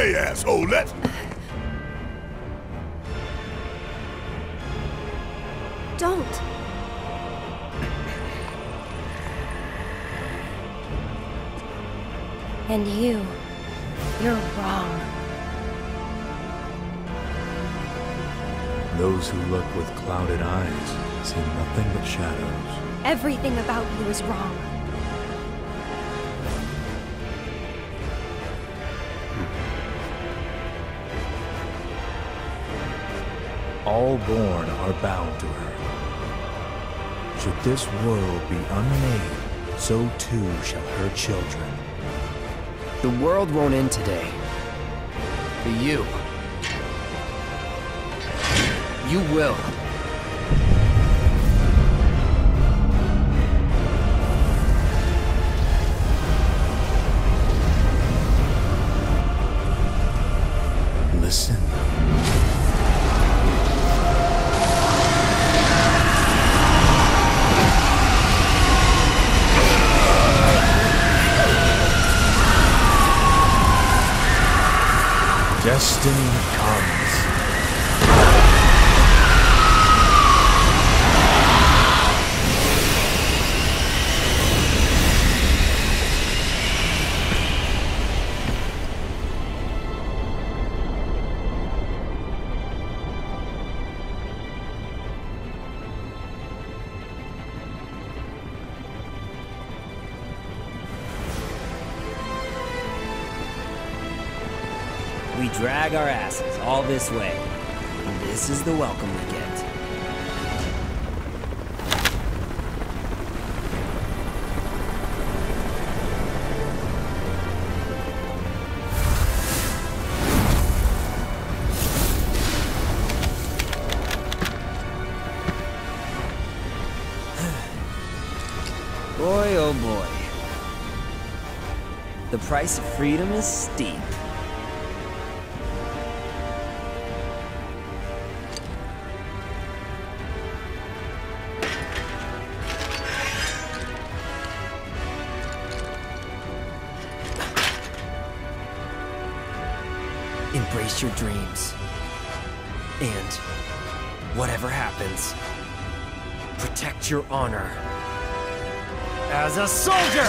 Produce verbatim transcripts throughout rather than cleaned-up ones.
say, asshole. Let's... Don't. And you, you're wrong. Those who look with clouded eyes see nothing but shadows. Everything about you is wrong. All born are bound to her. Should this world be unmade, so too shall her children. The world won't end today. But you... You will. Listen. Destiny comes. We drag our asses all this way, and this is the welcome we get. Boy, oh boy. The price of freedom is steep. Embrace your dreams. And, whatever happens, protect your honor. As a soldier!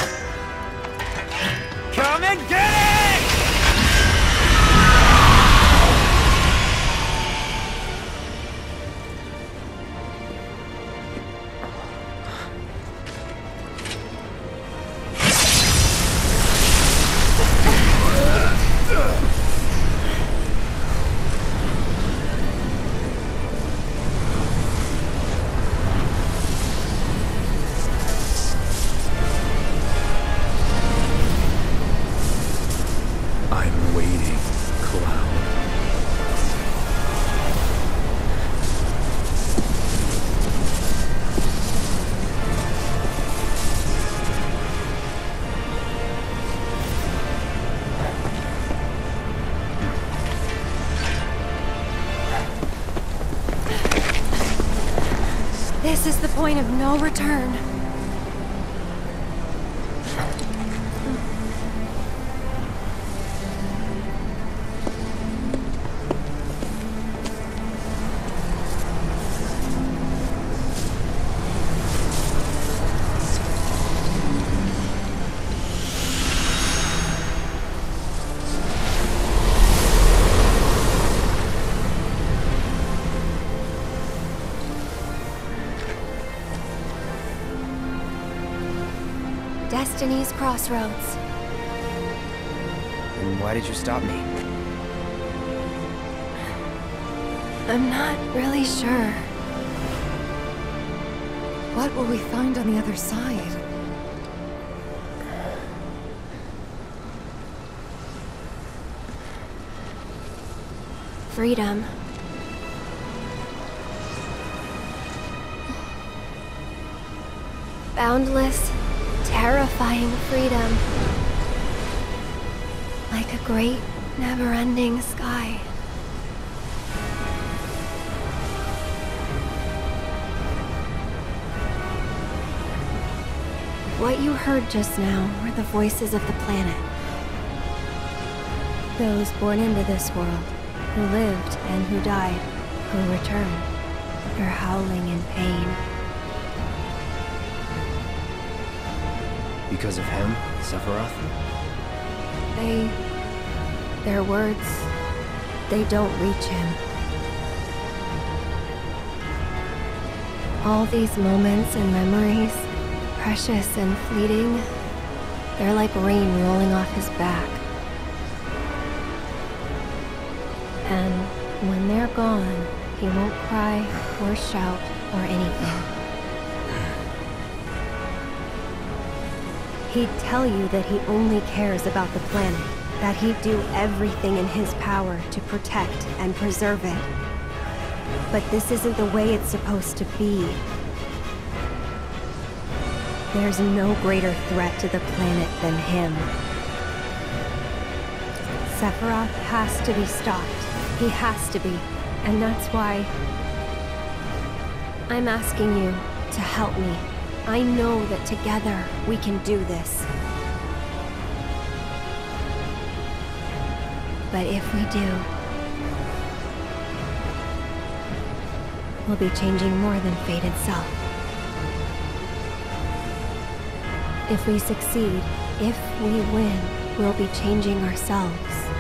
Come and get it! This is the point of no return. Destiny's Crossroads. And why did you stop me? I'm not really sure. What will we find on the other side? Freedom. Boundless, terrifying freedom. Like a great, never-ending sky. What you heard just now were the voices of the planet. Those born into this world, who lived and who died, who returned, are howling in pain. Because of him, Sephiroth? They... their words, they don't reach him. All these moments and memories, precious and fleeting, they're like rain rolling off his back. And when they're gone, he won't cry or shout or anything. He'd tell you that he only cares about the planet, that he'd do everything in his power to protect and preserve it. But this isn't the way it's supposed to be. There's no greater threat to the planet than him. Sephiroth has to be stopped. He has to be. And that's why I'm asking you to help me. I know that together we can do this. But if we do, we'll be changing more than fate itself. If we succeed, if we win, we'll be changing ourselves.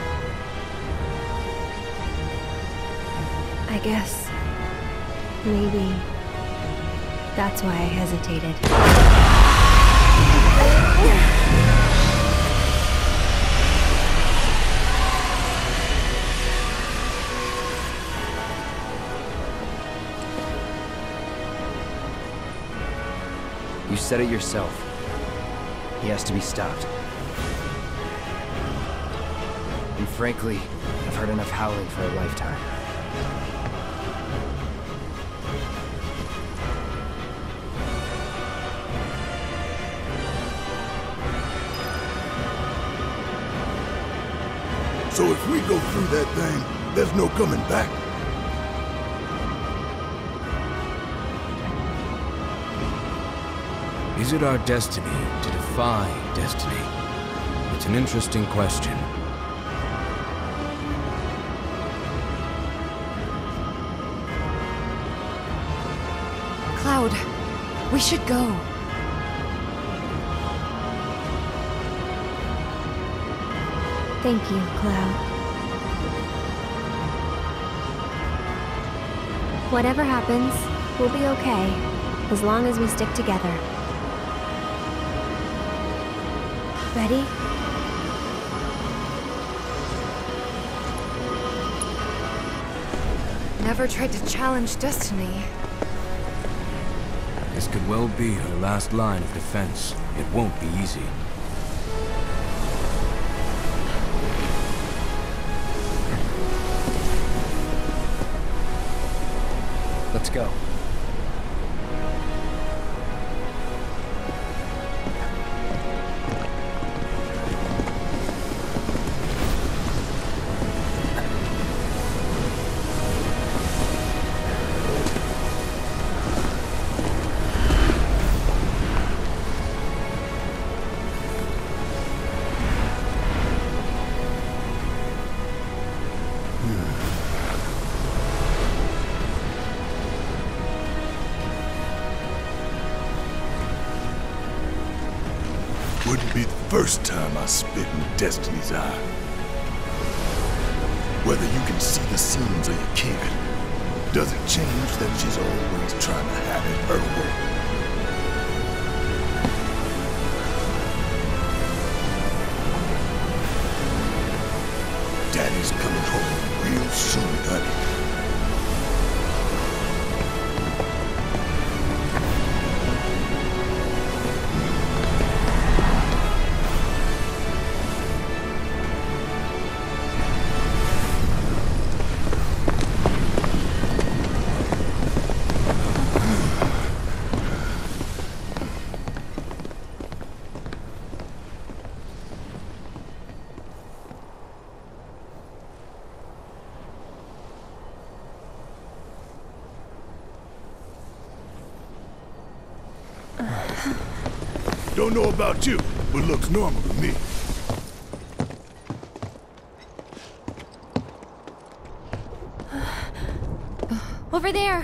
I guess maybe that's why I hesitated. You said it yourself. He has to be stopped. And frankly, I've heard enough howling for a lifetime. So if we go through that thing, there's no coming back. Is it our destiny to defy destiny? It's an interesting question. Cloud, we should go. Thank you, Cloud. Whatever happens, we'll be okay, as long as we stick together. Ready? Never tried to challenge destiny. This could well be her last line of defense. It won't be easy. Let's go. Wouldn't be the first time I spit in Destiny's eye. Whether you can see the seams or you can't, doesn't change that she's always trying to have it her way. Daddy's coming home real soon, honey. Don't know about you, but looks normal to me. Over there.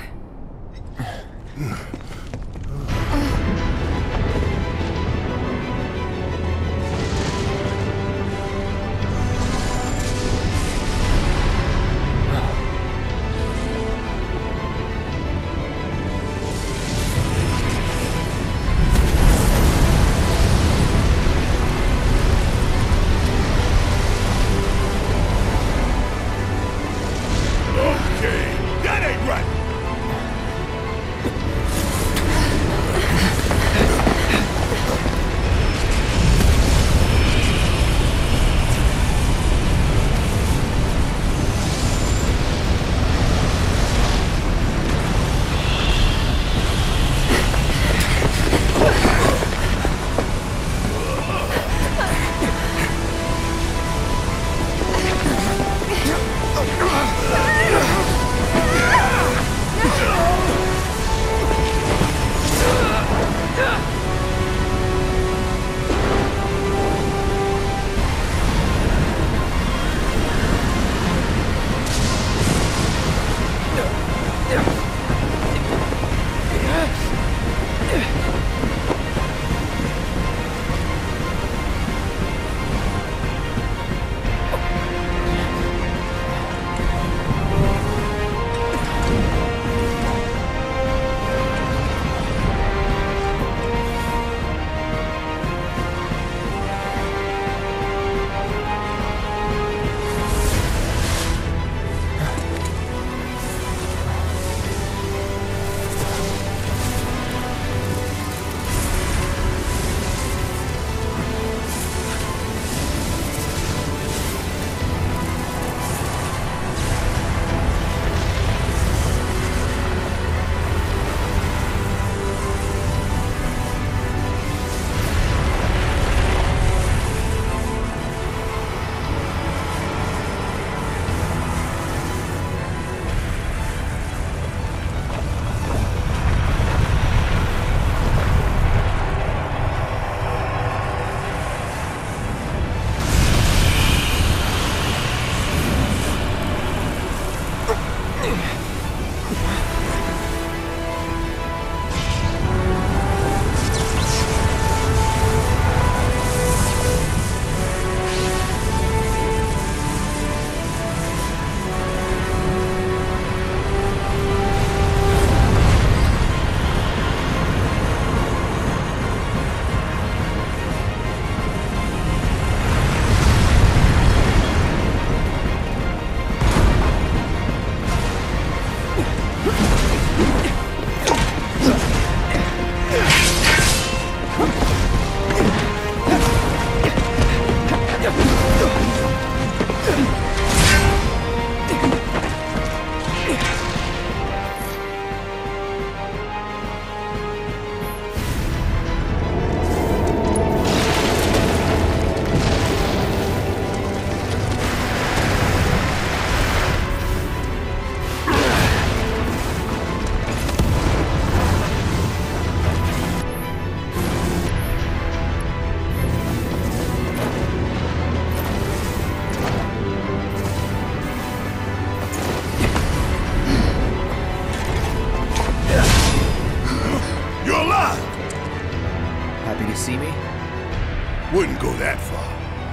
See me? Wouldn't go that far.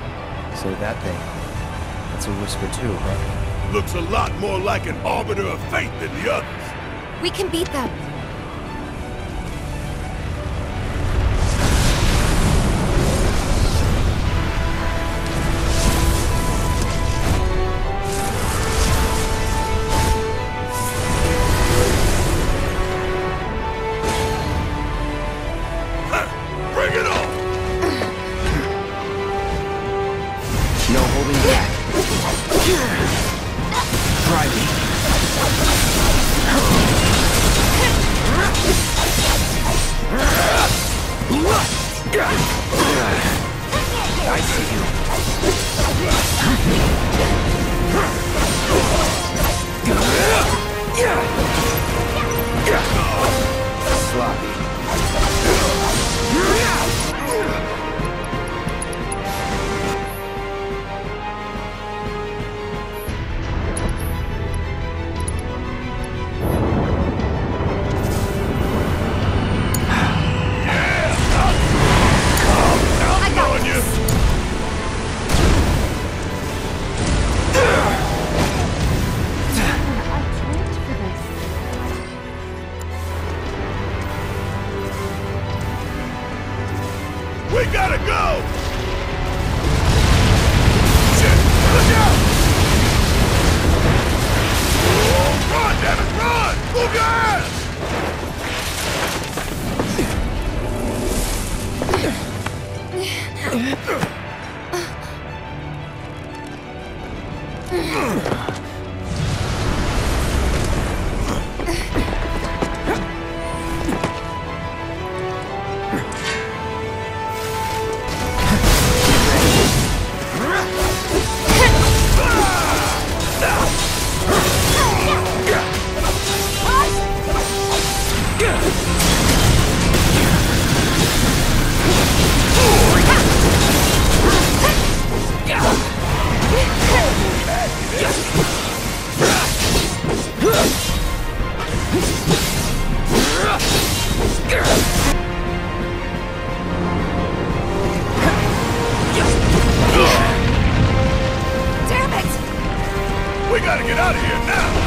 So that thing, that's a whisper too, huh? Looks a lot more like an arbiter of fate than the others. We can beat them. I see you. Sloppy. Damn it! We gotta get out of here now!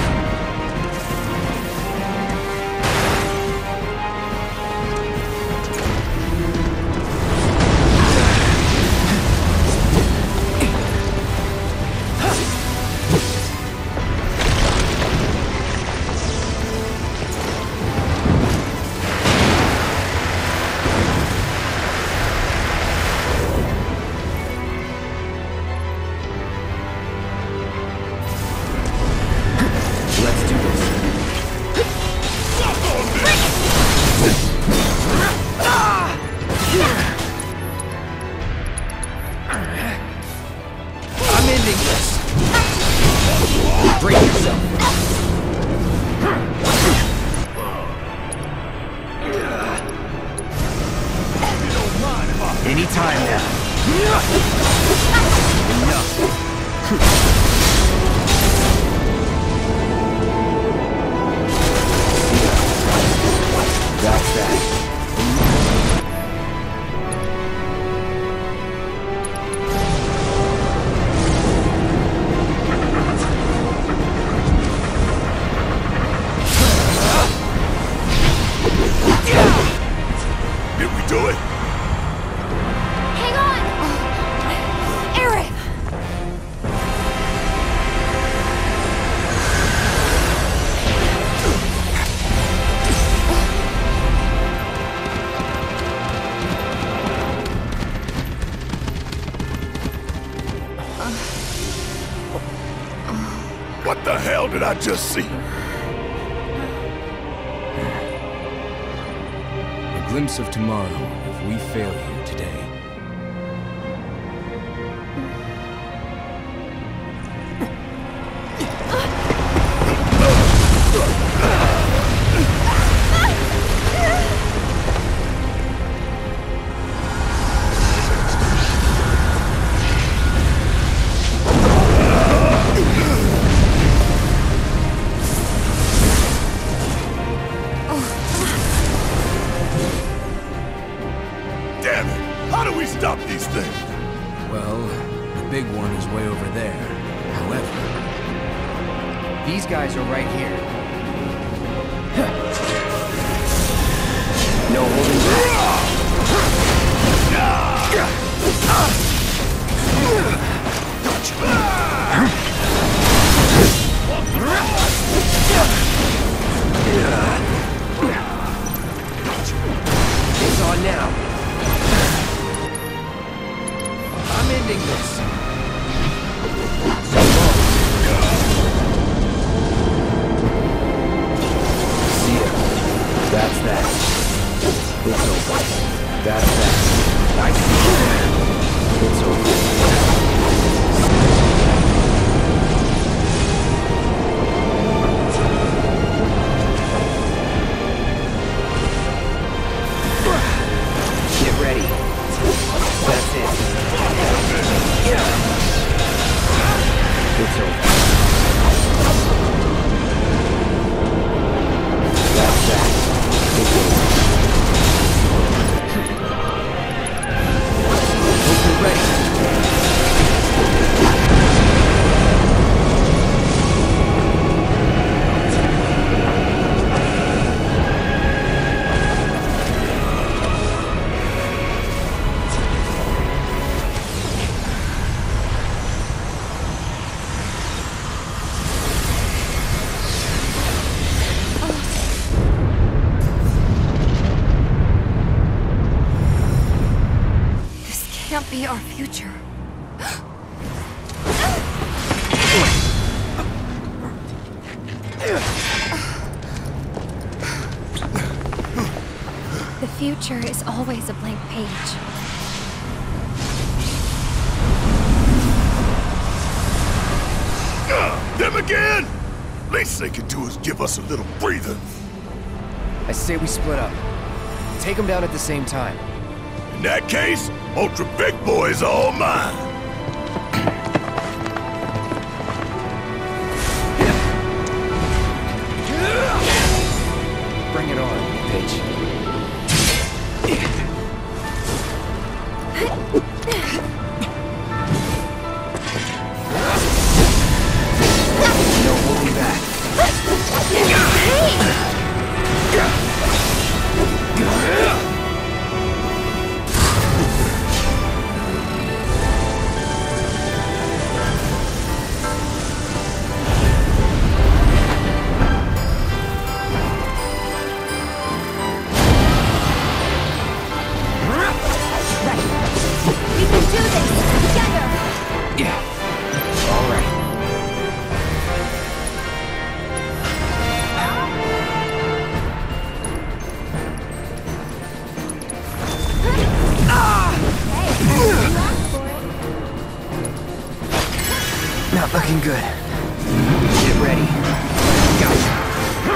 Let's do this. I'm ending this. Brace yourself. Anytime now. Enough. That's that. Did we do it? Hang on! Eric! What the hell did I just see? A glimpse of tomorrow if we fail here today. Damn it! How do we stop these things? Well, the big one is way over there. However, these guys are right here. No holding back. It's on now. I'm ending this. So long. See ya. That's that. It's over. That's that. I see you. It's over. Get ready. That's it. It's over. That's that. It's over. Hope you're ready. This can't be our future. future is always a blank page. Uh, them again? Least they can do is give us a little breather. I say we split up. Take them down at the same time. In that case, Ultra Big Boy's all mine. Bring it on, Paige. No holding back. We can do this together! Yeah. All right. Not looking good. Get ready. Go.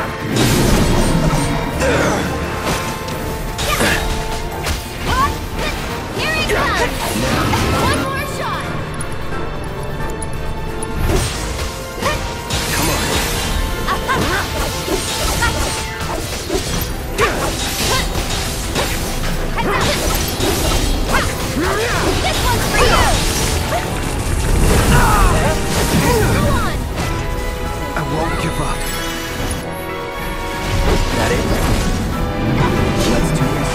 Here it comes! One more shot! Come on. This one's for you! Go on! I won't give up. That it? Let's do this.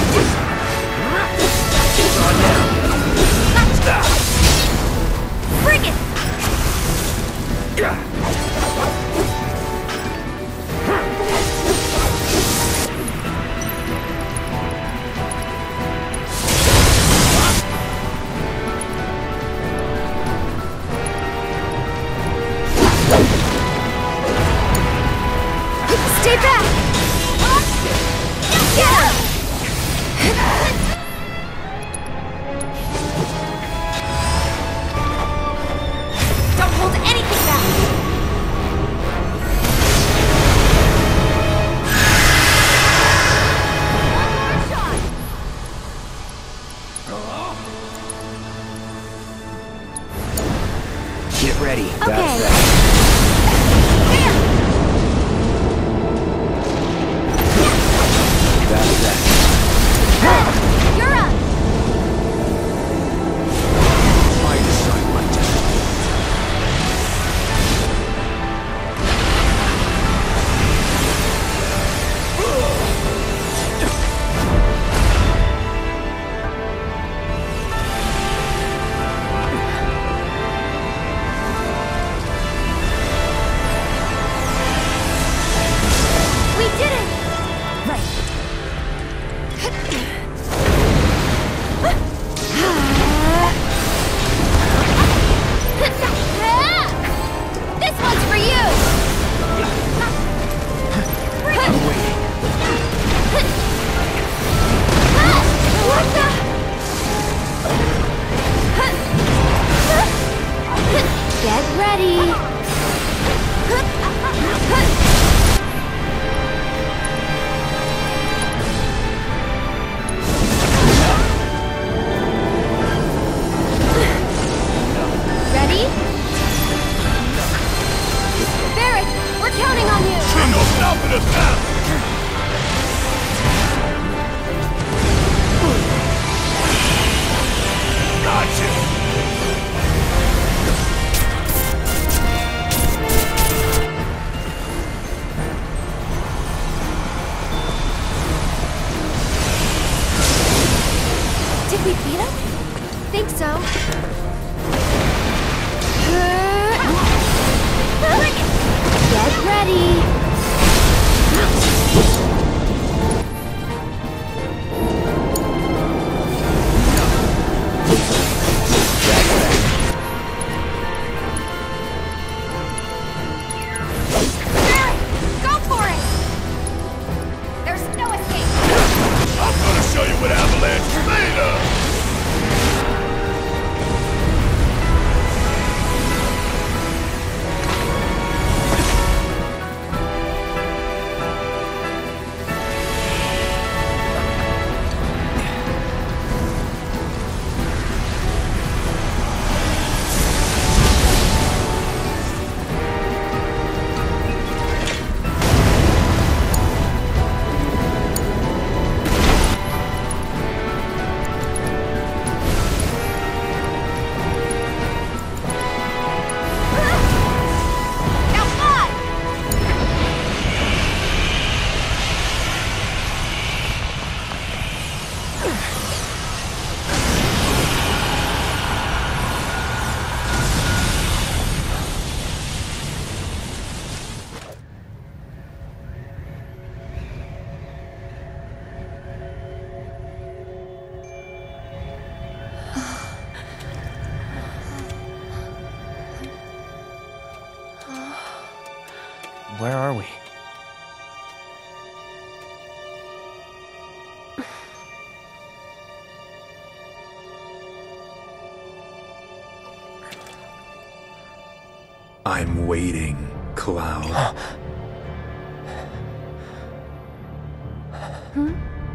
It's on now. Bring it! Stay back! Yeah! Don't hold anything back! One more shot! Get ready. Okay. That's that. There! That's that. You're up! I decide what to do. We did it! Right. This one's for you! Bring it! I'm waiting. What the? Get ready! Ready? Barrett, we're counting on you! Ain't no stopping us now! Gotcha! Did we beat him? Think so. Get ready! Where are we? I'm waiting, Cloud. Hmm?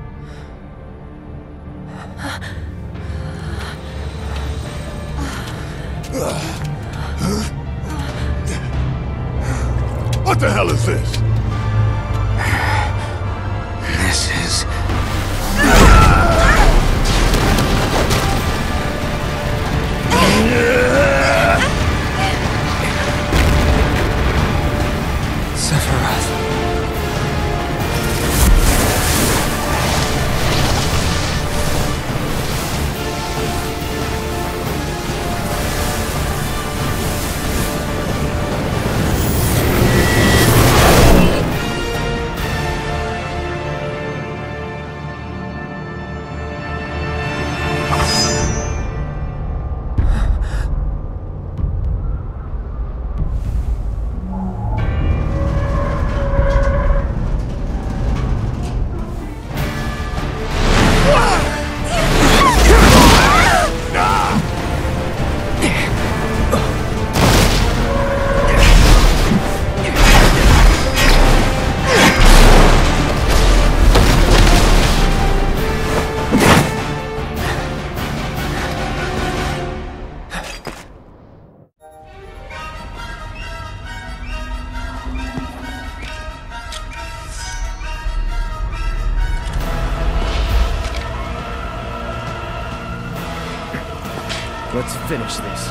What the hell is this? This is... Sephiroth. Let's finish this.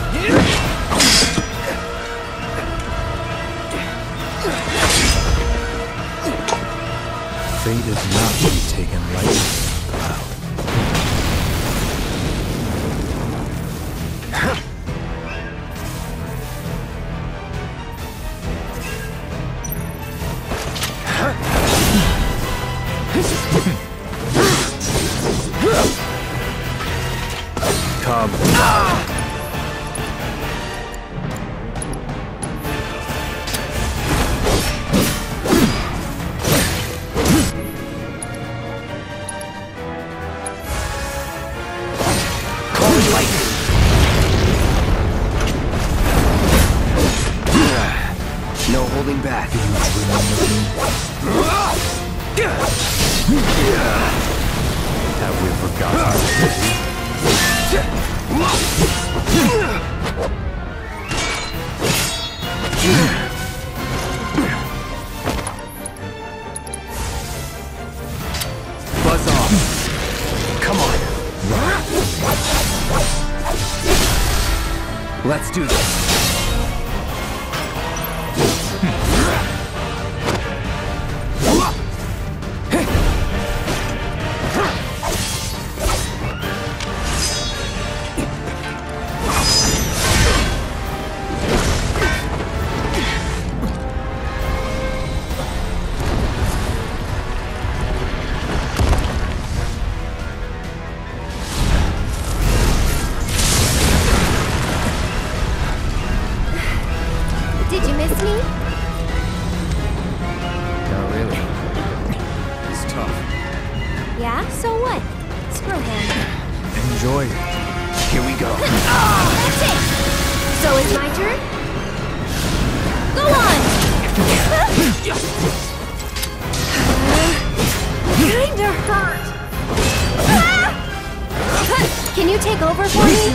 Fate is not to be taken lightly, Cloud. Come. No holding back. Have we forgotten the city? Buzz off. Come on. Let's do this. Did you miss me? Not really. It's tough. Yeah? So what? Screw him. Enjoy it. Here we go. That's it! So it's my turn? Go on! Kinda hurt. Can you take over for me?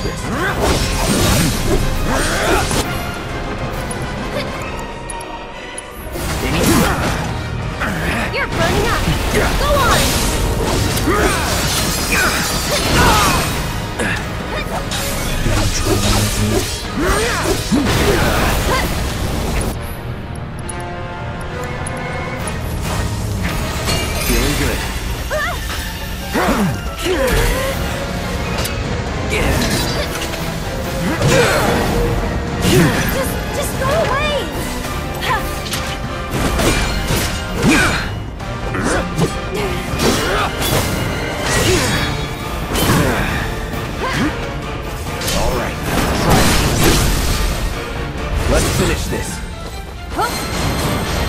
You're burning up. Go on! Feeling good. Just, just go away! All right. Try it. Let's finish this. Huh?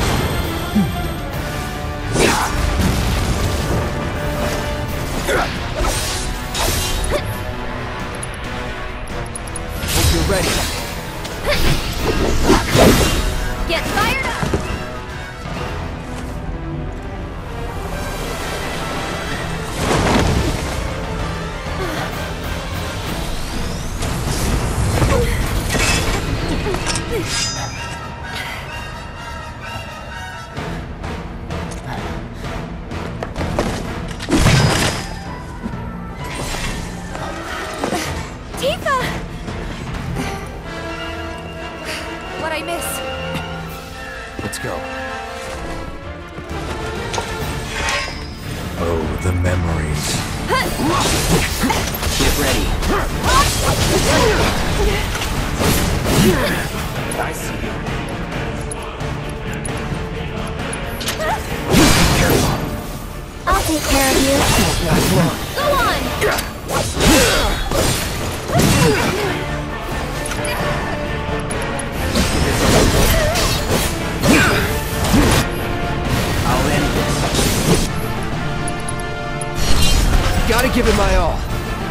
Hope you're ready. Get fired up! Tifa! What'd I miss? Let's go. Oh, the memories. Get ready. I see you. I'll take care of you. Go on! I'll end this. Gotta give it my all.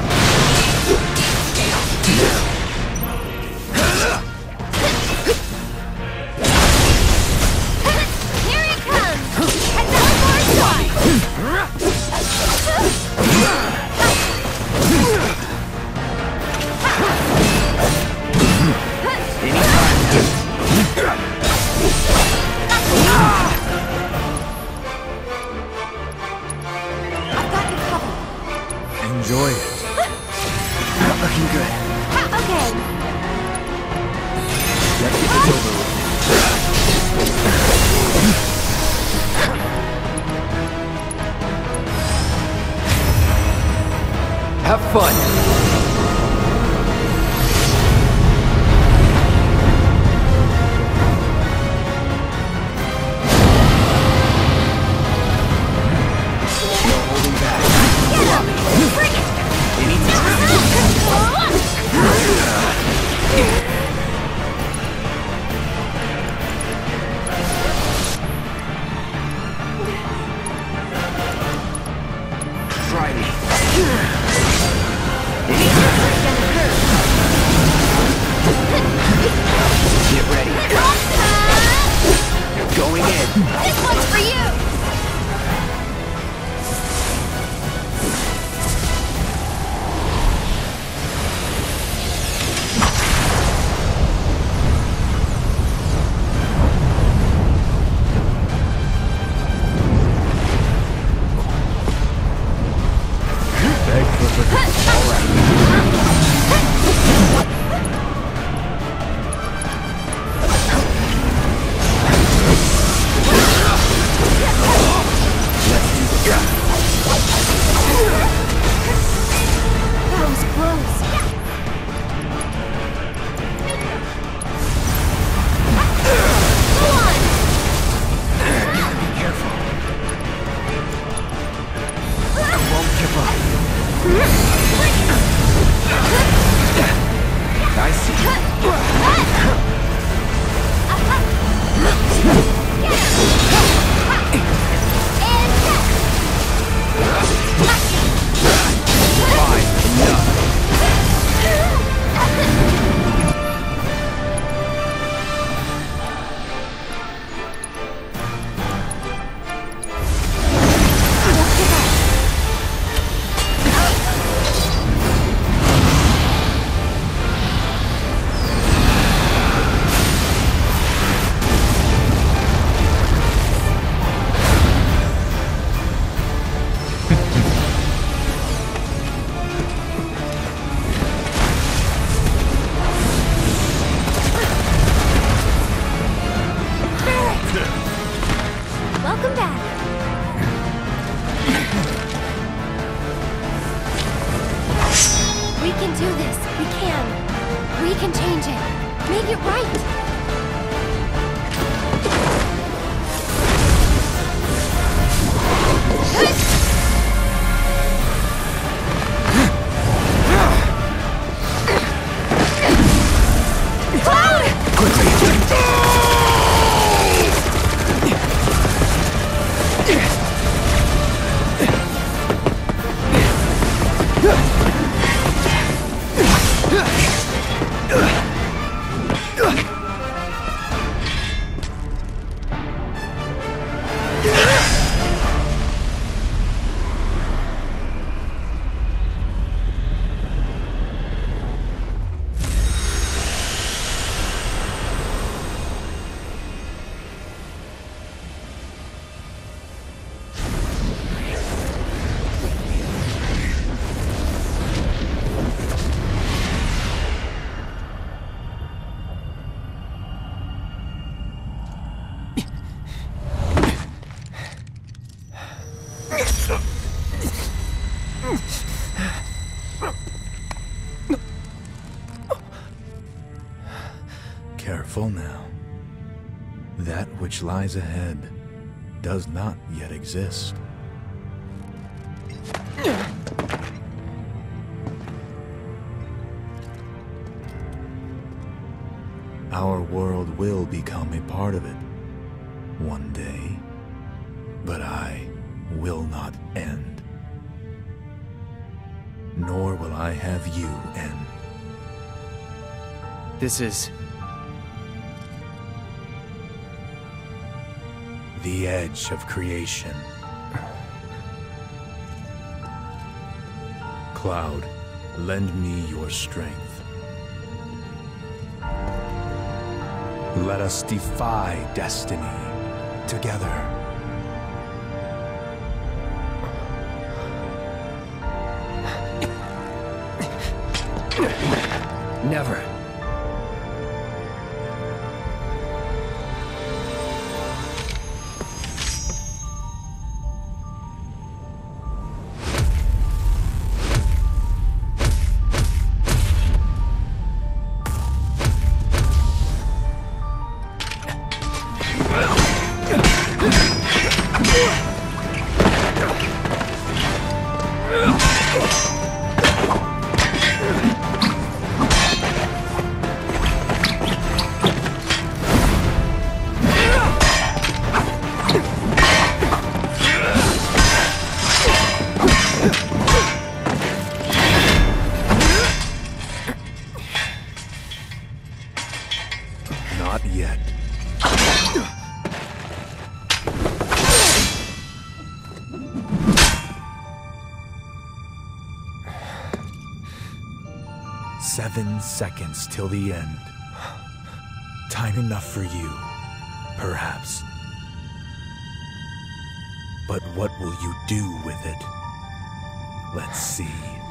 Here he comes! Another more shot! I've got you covered. Enjoy it. Not looking good. Okay. Let's get this over with. Have fun. No holding back. Bring it! Try me. Get ready. Going in. This one's for you! Beg for forgiveness. All right. That which lies ahead does not yet exist. Our world will become a part of it one day, but I will not end. Nor will I have you end. This is... the edge of creation. Cloud, lend me your strength. Let us defy destiny together. Never. Not yet. Seven seconds till the end. Time enough for you, perhaps. But what will you do with it? Let's see.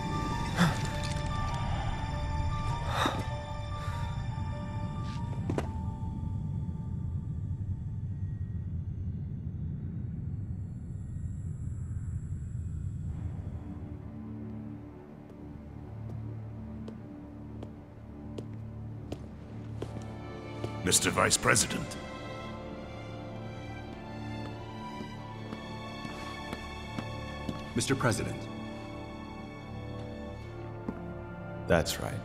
Mister Vice President. Mister President. That's right.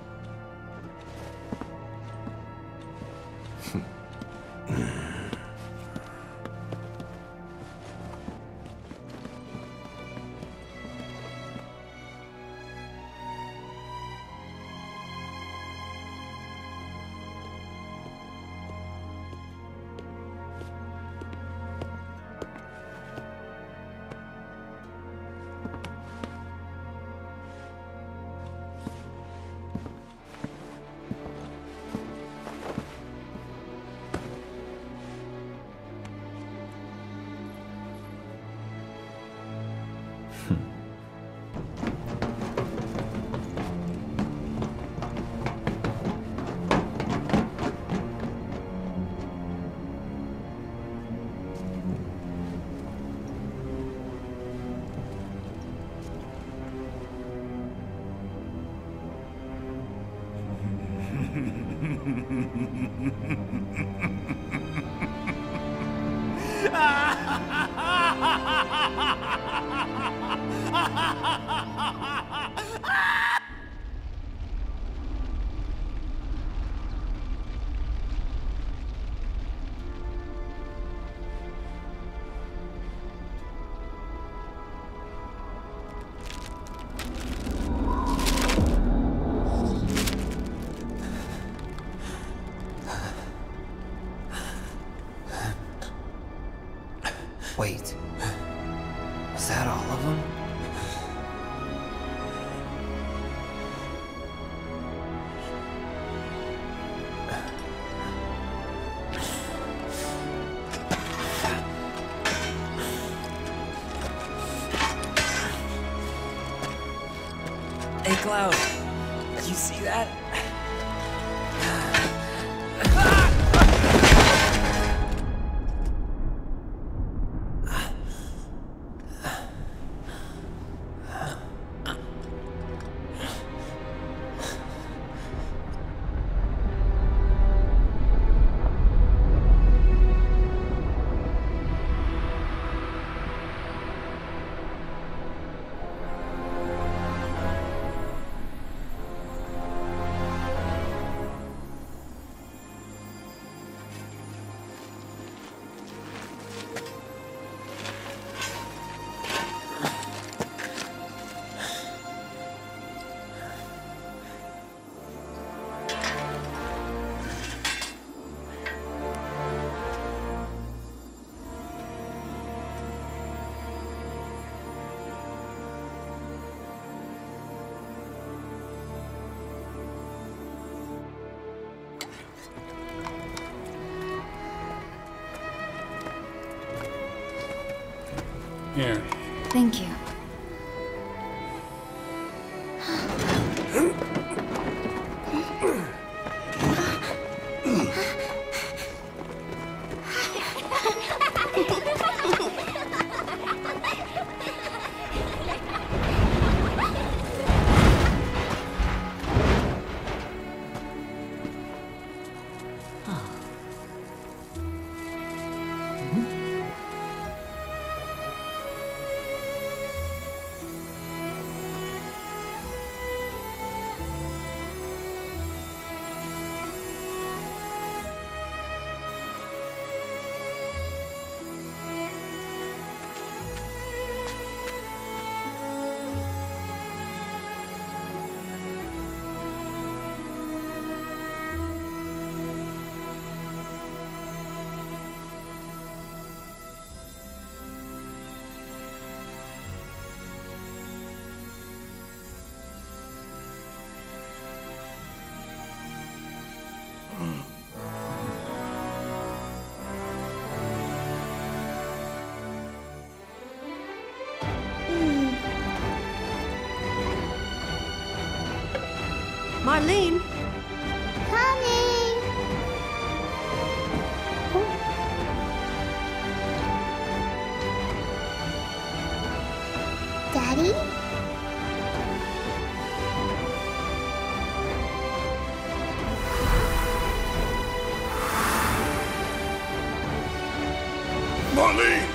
Wait, was that all of them? Hey, Cloud, you see that? Here. Thank you. Marlene! Coming! Daddy? Marlene!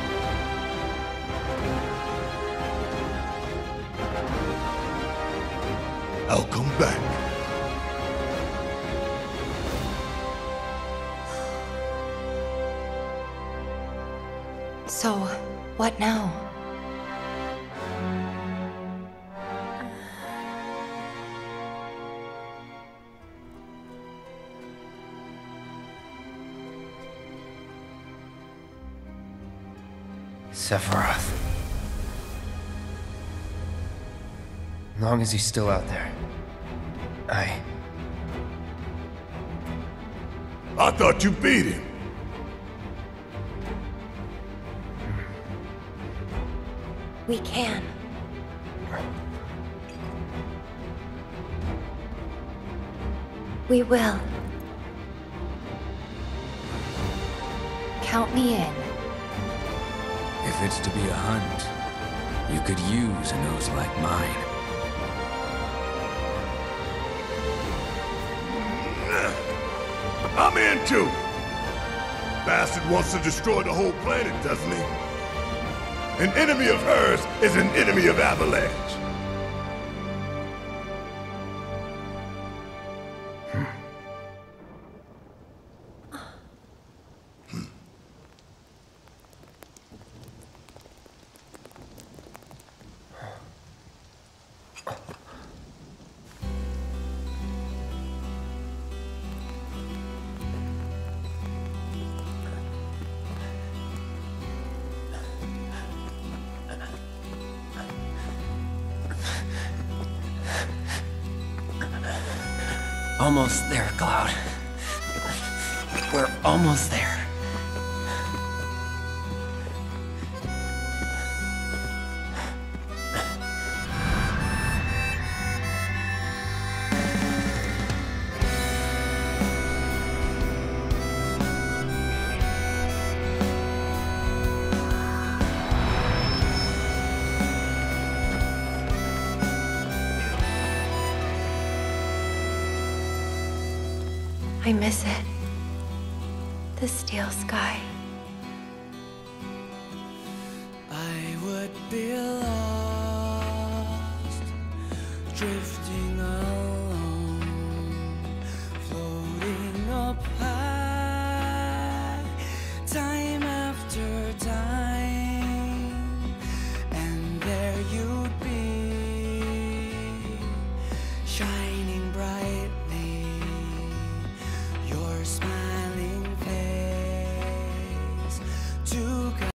I'll come back. So, what now? Sephiroth. As long as he's still out there, I... I thought you beat him. We can. We will. Count me in. If it's to be a hunt, you could use a nose like mine. I'm in too. Bastard wants to destroy the whole planet, doesn't he? An enemy of hers is an enemy of Avalanche. Almost there, Cloud. We're almost there. I miss it. The steel sky. I would be lost